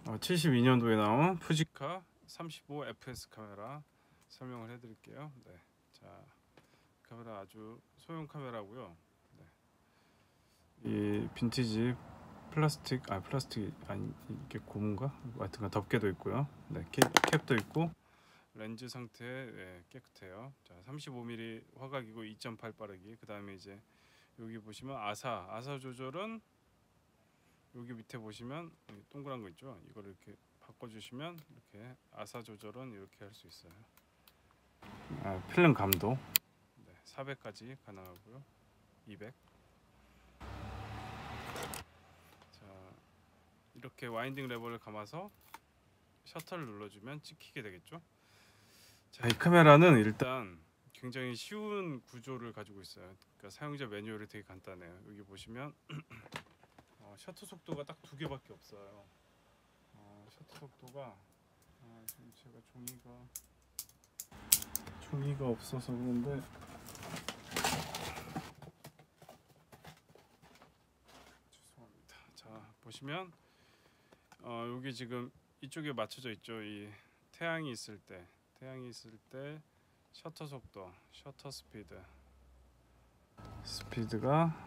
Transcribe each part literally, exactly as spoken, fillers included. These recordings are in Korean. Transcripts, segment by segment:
어, 칠십이 년도에 나온 푸지카 삼십오 에프에스 카메라 설명을 해드릴게요. 네, 자 카메라 아주 소형 카메라고요. 네. 이 빈티지 플라스틱 아 플라스틱 아니 이게 고무인가? 하여튼간 덮개도 있고요. 네, 캡, 캡도 있고 렌즈 상태 네, 깨끗해요. 자 삼십오 밀리미터 화각이고 이 점 팔 빠르기. 그 다음에 이제 여기 보시면 아사 아사 조절은 여기 밑에 보시면 동그란 거 있죠. 이걸 이렇게 바꿔주시면 이렇게 아사 조절은 이렇게 할 수 있어요. 아, 필름 감도 네, 사백까지 가능하고요. 이백. 자 이렇게 와인딩 레버를 감아서 셔터를 눌러주면 찍히게 되겠죠. 자, 이 카메라는 일단 굉장히 쉬운 구조를 가지고 있어요. 그러니까 사용자 매뉴얼이 되게 간단해요. 여기 보시면 어, 셔터 속도가 딱 두 개밖에 없어요. 어, 셔터 속도가 아, 지금 제가 종이가 종이가 없어서 그런데 죄송합니다. 자 보시면 어, 여기 지금 이쪽에 맞춰져 있죠. 이 태양이 있을 때 태양이 있을 때 셔터 속도, 셔터 스피드 스피드가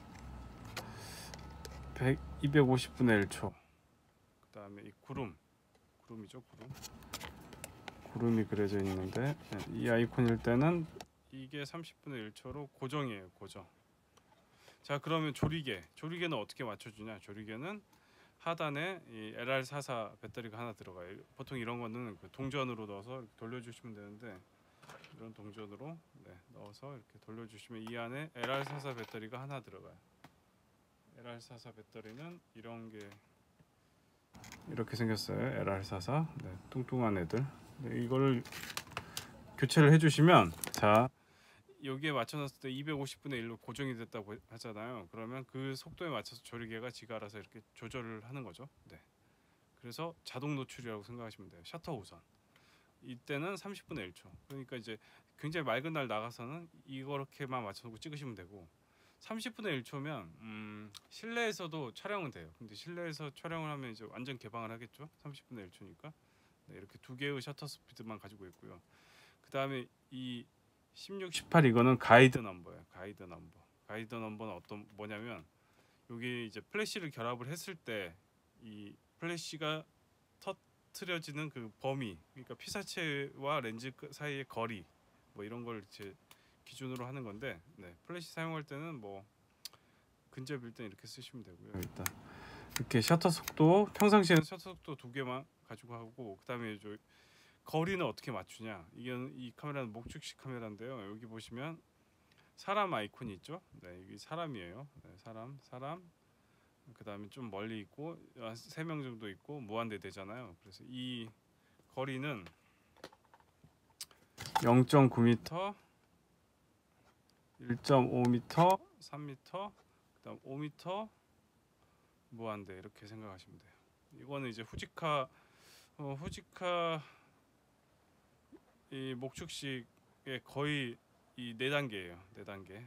백, 이백오십분의 일 초. 그 다음에 이 구름 구름이죠. 구름 구름이 그려져 있는데 이 아이콘일 때는 이게 삼십분의 일 초로 고정이에요. 고정. 자 그러면 조리개 조리개는 어떻게 맞춰주냐. 조리개는 하단에 이 엘알 사십사 배터리가 하나 들어가요. 보통 이런 거는 그 동전으로 넣어서 이렇게 돌려주시면 되는데 이런 동전으로 네, 넣어서 이렇게 돌려주시면 이 안에 엘알 사십사 배터리가 하나 들어가요. 엘알 사십사 배터리는 이런 게 이렇게 생겼어요. 엘알 사십사 네, 뚱뚱한 애들. 네, 이거를 교체를 해주시면 자 여기에 맞춰놨을 때 이백오십분의 일로 고정이 됐다고 하잖아요. 그러면 그 속도에 맞춰서 조리개가 지가 알아서 이렇게 조절을 하는 거죠. 네. 그래서 자동 노출이라고 생각하시면 돼요. 셔터 우선. 이때는 삼십분의 일 초. 그러니까 이제 굉장히 맑은 날 나가서는 이렇게만 맞춰놓고 찍으시면 되고 삼십분의 일 초면 음, 실내에서도 촬영은 돼요. 근데 실내에서 촬영을 하면 이제 완전 개방을 하겠죠. 삼십분의 일 초니까. 네, 이렇게 두 개의 셔터 스피드만 가지고 있고요. 그 다음에 이 십육, 십팔 이거는 가이드 넘버예요. 가이드 넘버. 가이드 넘버는 어떤 뭐냐면 여기 이제 플래시를 결합을 했을 때 이 플래시가 터트려지는 그 범위, 그러니까 피사체와 렌즈 사이의 거리, 뭐 이런 걸 이제 기준으로 하는 건데, 네, 플래시 사용할 때는 뭐 근접일 땐 이렇게 쓰시면 되고요. 일단 이렇게 셔터 속도 평상시에는 셔터 속도 두 개만 가지고 하고 그다음에 저 거리는 어떻게 맞추냐. 이게 이 카메라는 목축식 카메라인데요. 여기 보시면 사람 아이콘이 있죠. 네, 여기 사람이에요. 네, 사람, 사람. 그 다음에 좀 멀리 있고 세 명 정도 있고 무한대 되잖아요. 그래서 이 거리는 영 점 구 미터, 일 점 오 미터, 삼 미터, 그다음 오 미터 무한대 이렇게 생각하시면 돼요. 이거는 이제 후지카 어, 후지카 이 목축식의 거의 이 네 단계예요. 네 단계.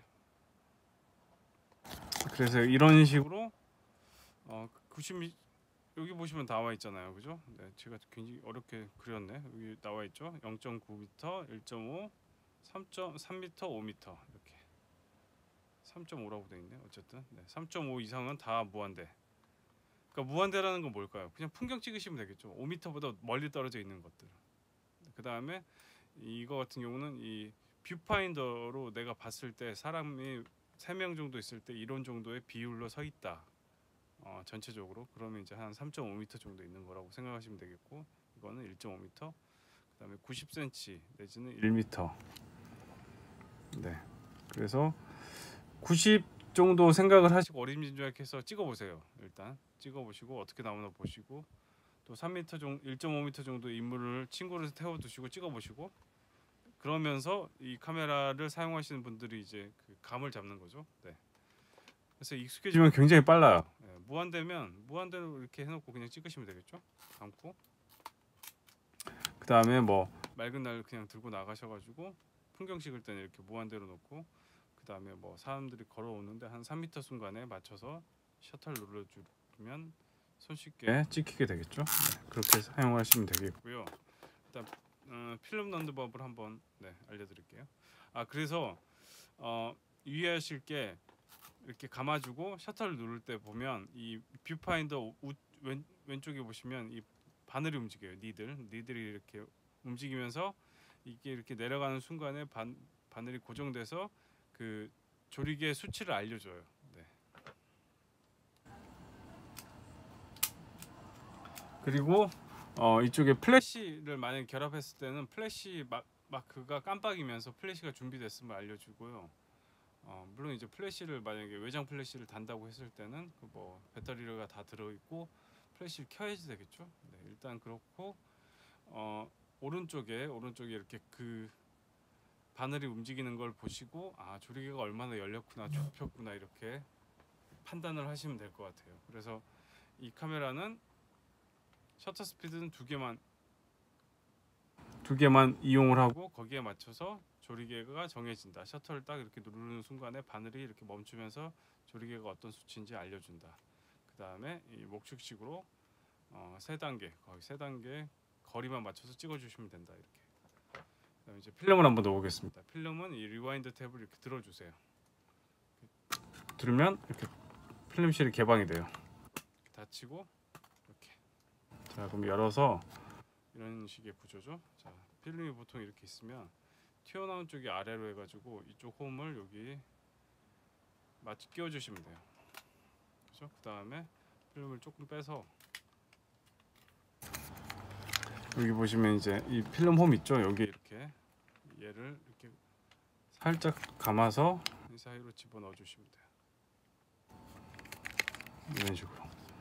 그래서 이런 식으로 어, 구십 미 여기 보시면 나와 있잖아요. 그죠? 네, 제가 굉장히 어렵게 그렸네. 여기 나와 있죠. 영 점 구 미터, 일 점 오, 삼 점 삼 미터, 오 미터 이렇게. 삼 점 오라고 돼 있네. 어쨌든 네, 삼 점 오 이상은 다 무한대. 그러니까 무한대라는 건 뭘까요? 그냥 풍경 찍으시면 되겠죠. 오 미터보다 멀리 떨어져 있는 것들. 그 다음에 이거 같은 경우는 이 뷰파인더로 내가 봤을 때 사람이 세 명 정도 있을 때 이런 정도의 비율로 서 있다. 어, 전체적으로 그러면 이제 한 삼 점 오 미터 정도 있는 거라고 생각하시면 되겠고 이거는 일 점 오 미터. 그다음에 구십 센티미터 내지는 일 미터. 네. 그래서 구십 정도 생각을 하시고 어림짐작해서 찍어보세요. 일단 찍어보시고 어떻게 나오나 보시고 또 삼 미터 정도, 일 점 오 미터 정도 인물을 친구를 태워두시고 찍어보시고 그러면서 이 카메라를 사용하시는 분들이 이제 그 감을 잡는 거죠. 네. 그래서 익숙해지면 굉장히 빨라요. 네, 무한대면 무한대로 이렇게 해놓고 그냥 찍으시면 되겠죠. 감고 그 다음에 뭐 맑은 날 그냥 들고 나가셔가지고 풍경 찍을 때는 이렇게 무한대로 놓고 그 다음에 뭐 사람들이 걸어오는데 한 삼 미터 순간에 맞춰서 셔터를 눌러주면 손쉽게 찍히게 되겠죠. 네, 그렇게 사용하시면 되겠고요. 일단 어, 필름 넣는 법을 한번 네, 알려드릴게요. 아 그래서 어, 유의하실 게 이렇게 감아주고 셔터를 누를 때 보면 이 뷰파인더 우, 왼, 왼쪽에 보시면 이 바늘이 움직여요. 니들 니들이 이렇게 움직이면서 이게 이렇게 내려가는 순간에 반, 바늘이 고정돼서 그 조리개 수치를 알려줘요. 네. 그리고 어, 이쪽에 플래시를 만약에 결합했을 때는 플래시 마, 마크가 깜빡이면서 플래시가 준비됐음을 알려주고요. 어, 물론 이제 플래시를 만약에 외장 플래시를 단다고 했을 때는 그 뭐 배터리가 다 들어있고 플래시를 켜야지 되겠죠. 네, 일단 그렇고 어, 오른쪽에 오른쪽에 이렇게 그 바늘이 움직이는 걸 보시고 아 조리개가 얼마나 열렸구나 좁혔구나 이렇게 판단을 하시면 될 것 같아요. 그래서 이 카메라는 셔터 스피드는 두 개만 두 개만 이용을 하고 거기에 맞춰서 조리개가 정해진다. 셔터를 딱 이렇게 누르는 순간에 바늘이 이렇게 멈추면서 조리개가 어떤 수치인지 알려준다. 그 다음에 이 목축식으로 어, 세 단계 거의 세 단계 거리만 맞춰서 찍어주시면 된다. 이렇게. 그다음에 이제 필름을 한번 넣어보겠습니다. 필름은 이 리와인드 탭을 이렇게 들어주세요. 들으면 이렇게 필름실이 개방이 돼요. 이렇게 닫히고 이렇게. 자 그럼 열어서 이런 식의 구조죠. 자 필름이 보통 이렇게 있으면 튀어나온 쪽이 아래로 해가지고 이쪽 홈을 여기 맞춰 끼워주시면 돼요. 그렇죠? 그 다음에 필름을 조금 빼서 여기 보시면 이제 이 필름 홈 있죠? 여기 이렇게 얘를 이렇게 살짝 감아서 이 사이로 집어넣어 주시면 돼요. 이런 식으로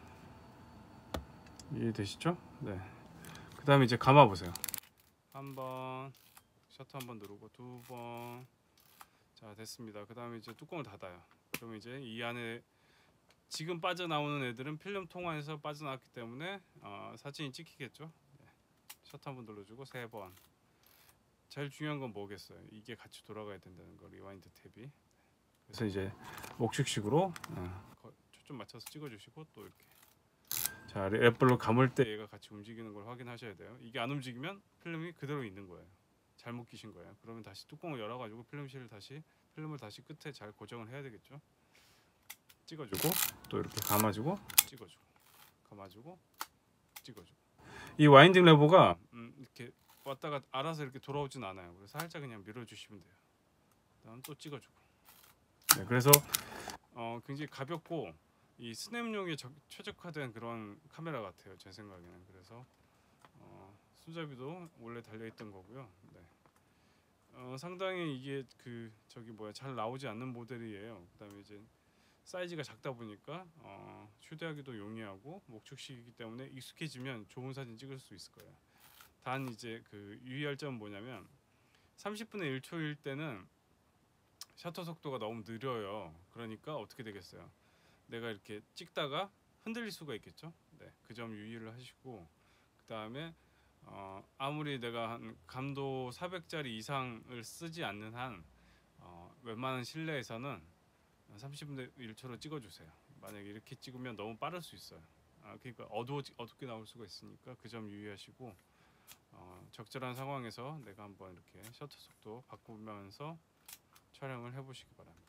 이해되시죠? 네. 그 다음에 이제 감아 보세요. 한번 셔터 한번 누르고 두 번. 자 됐습니다. 그 다음에 이제 뚜껑을 닫아요. 그러면 이제 이 안에 지금 빠져나오는 애들은 필름 통안에서 빠져나왔기 때문에 어, 사진이 찍히겠죠. 네. 셔터 한번 눌러주고 세 번. 제일 중요한 건 뭐겠어요? 이게 같이 돌아가야 된다는 거 리와인드 탭이. 그래서 이제 목축식으로 어, 초점 맞춰서 찍어주시고 또 이렇게. 자 랩블로 감을 때 얘가 같이 움직이는 걸 확인하셔야 돼요. 이게 안 움직이면 필름이 그대로 있는 거예요. 잘못 끼신 거예요. 그러면 다시 뚜껑을 열어가지고 필름실을 다시 필름을 다시 끝에 잘 고정을 해야 되겠죠. 찍어주고 또 이렇게 감아주고 찍어주고 감아주고 찍어주고. 이 와인딩 레버가 음, 이렇게 왔다가 알아서 이렇게 돌아오진 않아요. 그래서 살짝 그냥 밀어주시면 돼요. 그다음 또 찍어주고. 네, 그래서 어, 굉장히 가볍고 이 스냅용에 적, 최적화된 그런 카메라 같아요. 제 생각에는. 그래서 어, 손잡이도 원래 달려있던 거고요. 네. 어, 상당히 이게 그 저기 뭐야 잘 나오지 않는 모델이에요. 그다음에 이제 사이즈가 작다 보니까 어, 휴대하기도 용이하고 목축식이기 때문에 익숙해지면 좋은 사진 찍을 수 있을 거예요. 단 이제 그 유의할 점은 뭐냐면 삼십분의 일 초일 때는 셔터 속도가 너무 느려요. 그러니까 어떻게 되겠어요? 내가 이렇게 찍다가 흔들릴 수가 있겠죠. 네, 그 점 유의를 하시고 그 다음에 어, 아무리 내가 한 감도 사백짜리 이상을 쓰지 않는 한 어, 웬만한 실내에서는 삼십분의 일 초로 찍어주세요. 만약에 이렇게 찍으면 너무 빠를 수 있어요. 아, 그러니까 어두워, 어둡게 나올 수가 있으니까 그 점 유의하시고 어, 적절한 상황에서 내가 한번 이렇게 셔터 속도 바꾸면서 촬영을 해보시기 바랍니다.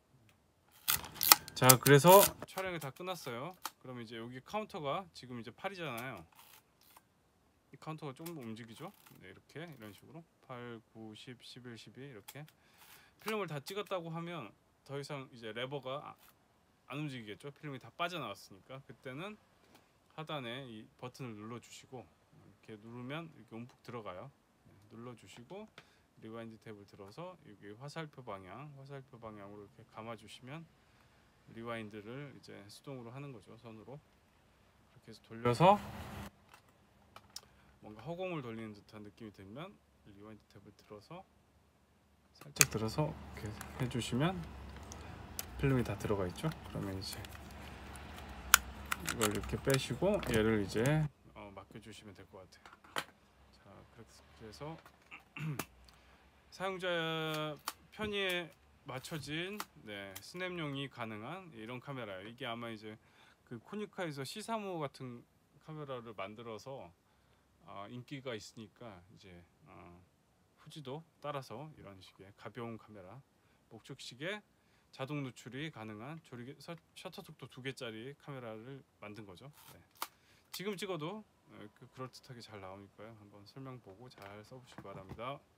자 그래서 촬영이 다 끝났어요. 그럼 이제 여기 카운터가 지금 이제 팔이잖아요. 이 카운터가 조금 움직이죠. 네, 이렇게 이런 식으로 팔, 구, 십, 십일, 십이 이렇게 필름을 다 찍었다고 하면 더 이상 이제 레버가 안 움직이겠죠. 필름이 다 빠져나왔으니까 그때는 하단에 이 버튼을 눌러주시고 이렇게 누르면 이렇게 움푹 들어가요. 네, 눌러주시고 리와인드 탭을 들어서 여기 화살표 방향, 화살표 방향으로 이렇게 감아주시면 리와인드를 이제 수동으로 하는 거죠. 손으로 이렇게 해서 돌려서 뭔가 허공을 돌리는 듯한 느낌이 들면 리와인드 탭을 들어서 살짝 들어서 이렇게 해주시면 필름이 다 들어가 있죠. 그러면 이제 이걸 이렇게 빼시고 얘를 이제 어, 맡겨주시면 될 것 같아요. 자, 그래서 사용자 편의에 맞춰진 네, 스냅용이 가능한 이런 카메라예요. 이게 아마 이제 그 코니카에서 씨 삼십오 같은 카메라를 만들어서 어, 인기가 있으니까 이제 어, 후지도 따라서 이런 식의 가벼운 카메라, 목적식에 자동 노출이 가능한 조리 셔터 속도 두 개짜리 카메라를 만든 거죠. 네. 지금 찍어도 그 그럴듯하게 잘 나오니까요. 한번 설명 보고 잘 써보시기 바랍니다.